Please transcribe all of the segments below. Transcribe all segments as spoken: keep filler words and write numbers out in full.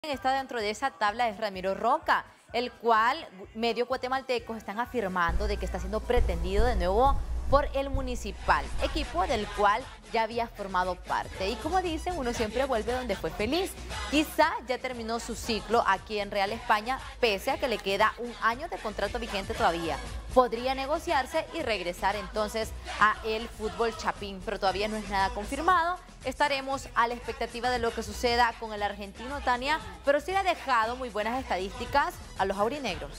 Está dentro de esa tabla es Ramiro Roca, el cual medios guatemaltecos están afirmando de que está siendo pretendido de nuevo por el Municipal, equipo del cual ya había formado parte. Y como dicen, uno siempre vuelve donde fue feliz. Quizá ya terminó su ciclo aquí en Real España, pese a que le queda un año de contrato vigente todavía. Podría negociarse y regresar entonces a el fútbol chapín, pero todavía no es nada confirmado. Estaremos a la expectativa de lo que suceda con el argentino, Tania, pero sí le ha dejado muy buenas estadísticas a los aurinegros.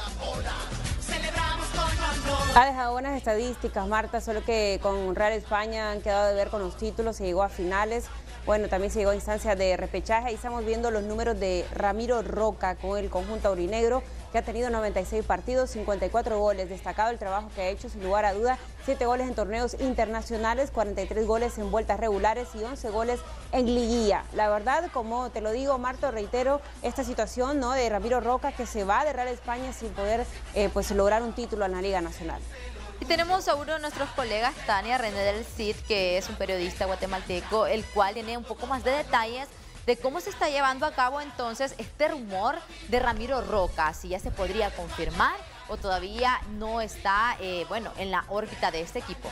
Ha dejado buenas estadísticas, Marta, solo que con Real España han quedado de ver con los títulos, se llegó a finales, bueno, también se llegó a instancias de repechaje. Ahí estamos viendo los números de Ramiro Roca con el conjunto aurinegro, que ha tenido noventa y seis partidos, cincuenta y cuatro goles. Destacado el trabajo que ha hecho, sin lugar a duda, siete goles en torneos internacionales, cuarenta y tres goles en vueltas regulares y once goles en liguilla. La verdad, como te lo digo, Marta, reitero esta situación, ¿no?, de Ramiro Roca, que se va de Real España sin poder eh, pues lograr un título en la Liga Nacional. Y tenemos a uno de nuestros colegas, Tania, René del Cid, que es un periodista guatemalteco, el cual tiene un poco más de detalles de cómo se está llevando a cabo entonces este rumor de Ramiro Roca, si ya se podría confirmar o todavía no está, eh, bueno, en la órbita de este equipo.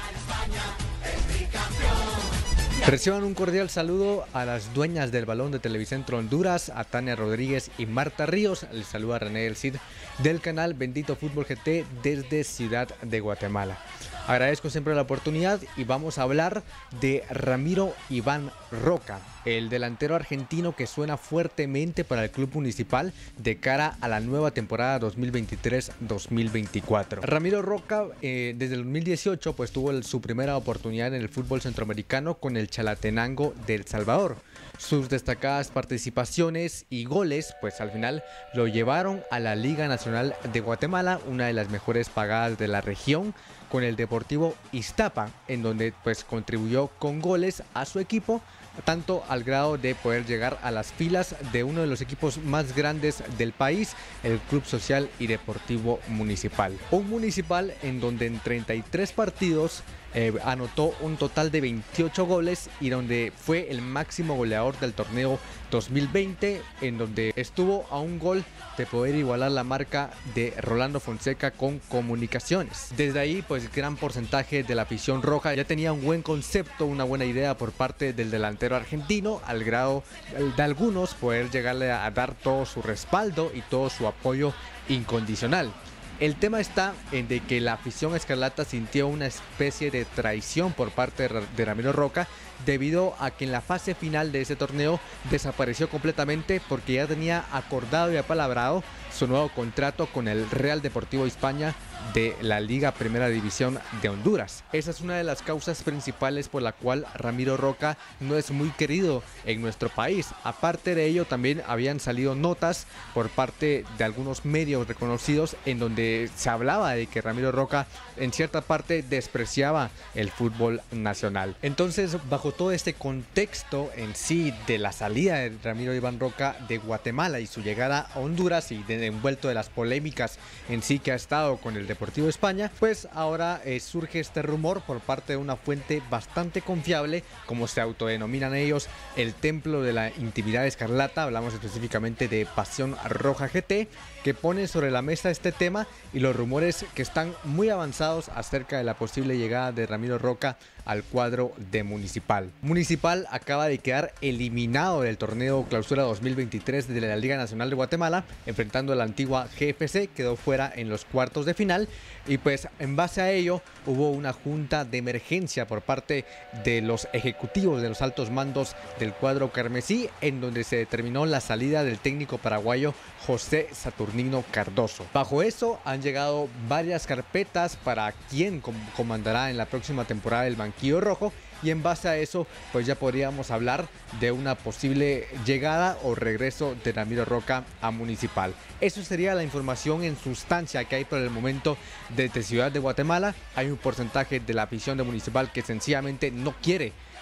Reciban un cordial saludo a las dueñas del balón de Televicentro Honduras, a Tania Rodríguez y Marta Ríos. Les saluda René del Cid del canal Bendito Fútbol G T desde Ciudad de Guatemala. Agradezco siempre la oportunidad y vamos a hablar de Ramiro Iván Roca, el delantero argentino que suena fuertemente para el club Municipal de cara a la nueva temporada dos mil veintitrés dos mil veinticuatro. Ramiro Roca eh, desde el dos mil dieciocho pues tuvo el, su primera oportunidad en el fútbol centroamericano con el Chalatenango de El Salvador. Sus destacadas participaciones y goles pues al final lo llevaron a la Liga Nacional de Guatemala, una de las mejores pagadas de la región, con el Deportivo Iztapa, en donde pues contribuyó con goles a su equipo, tanto al grado de poder llegar a las filas de uno de los equipos más grandes del país, el Club Social y Deportivo Municipal. Un Municipal en donde en treinta y tres partidos eh, anotó un total de veintiocho goles y donde fue el máximo goleador del torneo dos mil veinte, en donde estuvo a un gol de poder igualar la marca de Rolando Fonseca con Comunicaciones. Desde ahí pues gran porcentaje de la afición roja ya tenía un buen concepto, una buena idea por parte del delantero argentino, al grado de algunos poder llegarle a dar todo su respaldo y todo su apoyo incondicional. El tema está en de que la afición escarlata sintió una especie de traición por parte de Ramiro Roca, debido a que en la fase final de ese torneo desapareció completamente porque ya tenía acordado y apalabrado su nuevo contrato con el Real Deportivo España de la Liga Primera División de Honduras. Esa es una de las causas principales por la cual Ramiro Roca no es muy querido en nuestro país. Aparte de ello, también habían salido notas por parte de algunos medios reconocidos en donde se hablaba de que Ramiro Roca en cierta parte despreciaba el fútbol nacional. Entonces, bajo todo este contexto en sí de la salida de Ramiro Iván Roca de Guatemala y su llegada a Honduras y de envuelto de las polémicas en sí que ha estado con el Deportivo España, pues ahora eh, surge este rumor por parte de una fuente bastante confiable, como se autodenominan ellos, el Templo de la Intimidad Escarlata. Hablamos específicamente de Pasión Roja G T, que pone sobre la mesa este tema y los rumores que están muy avanzados acerca de la posible llegada de Ramiro Roca al cuadro de Municipal. Municipal acaba de quedar eliminado del torneo Clausura dos mil veintitrés de la Liga Nacional de Guatemala, enfrentando a la antigua G F C, quedó fuera en los cuartos de final y pues en base a ello hubo una junta de emergencia por parte de los ejecutivos de los altos mandos del cuadro carmesí, en donde se determinó la salida del técnico paraguayo José Saturnino Cardoso. Bajo eso han llegado varias carpetas para quién comandará en la próxima temporada el banquillo rojo, y en base a eso pues ya podríamos hablar de una posible llegada o regreso de Ramiro Roca a Municipal. Eso sería la información en sustancia que hay por el momento desde Ciudad de Guatemala. Hay un porcentaje de la afición de Municipal que sencillamente no quiere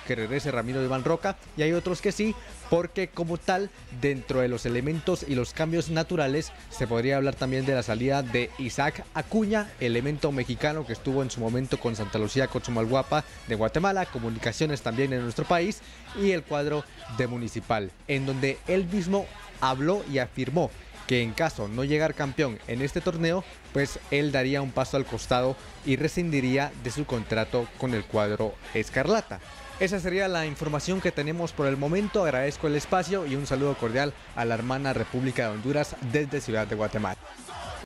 que regrese Ramiro Iván Roca y hay otros que sí, porque como tal, dentro de los elementos y los cambios naturales, se podría hablar también de la salida de Isaac Acuña, elemento mexicano que estuvo en su momento con Santa Lucía Cochumalguapa de Guatemala, Comunicaciones también en nuestro país, y el cuadro de Municipal, en donde él mismo habló y afirmó que en caso no llegar campeón en este torneo, pues él daría un paso al costado y rescindiría de su contrato con el cuadro escarlata. Esa sería la información que tenemos por el momento. Agradezco el espacio y un saludo cordial a la hermana República de Honduras desde Ciudad de Guatemala.